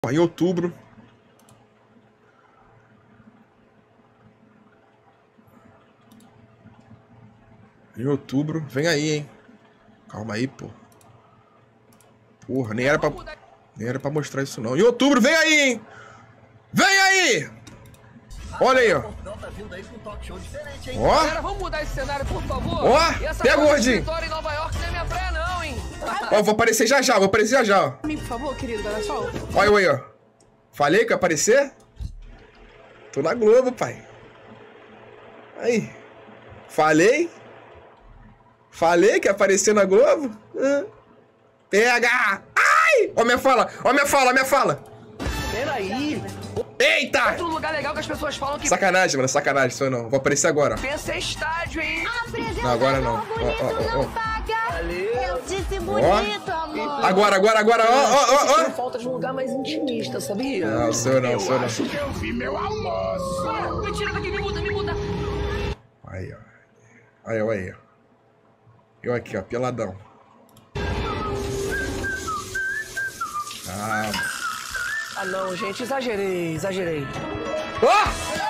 Em outubro. Em outubro. Vem aí, hein. Calma aí, pô. Porra, nem era pra mostrar isso, não. Em outubro, vem aí, hein. Vem aí. Olha aí, ó. Ó. Galera, vamos mudar esse cenário, por favor. Ó, pega o gordinho. Em Nova York não é minha praia, não, hein. Ó, vou aparecer já já, vou Por favor, querido, olha só. Olha eu aí, ó. Falei que ia aparecer? Tô na Globo, pai. Aí. Falei que ia aparecer na Globo? Pega! Ai! Ó minha fala, ó minha fala, ó minha fala. Peraí. Eita! Outro lugar legal que as pessoas falam que... Sacanagem, mano, sacanagem, isso não. Vou aparecer agora. Pensa em estádio, hein? Não, agora não. Ó. Eu disse bonito, amor. Agora, ó. Falta de um lugar mais intimista, sabia? Não, sou eu não. Acho que eu vi meu almoço. Me tira daqui, me muda. Aí, ó. Aí, ó. Eu aqui, ó, peladão. Ah, não, gente, exagerei. ó!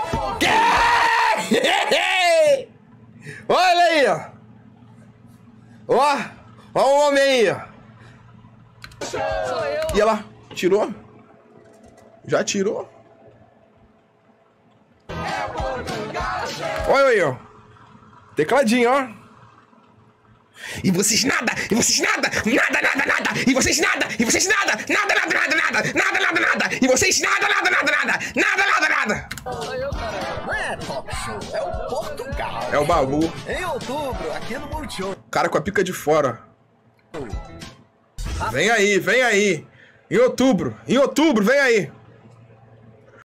Olha aí, ó. Ó o homem aí, ó. Sou eu. E ela tirou? Já tirou? Olha aí, ó. Tecladinho, ó. E vocês nada! E vocês nada! E vocês nada! E vocês nada! Nada! E vocês nada! Sou eu, cara. Não é talk show, é o Portugal. É o Babu. Em outubro, aqui no Multishow. Cara com a pica de fora. Vem aí. Em outubro, vem aí.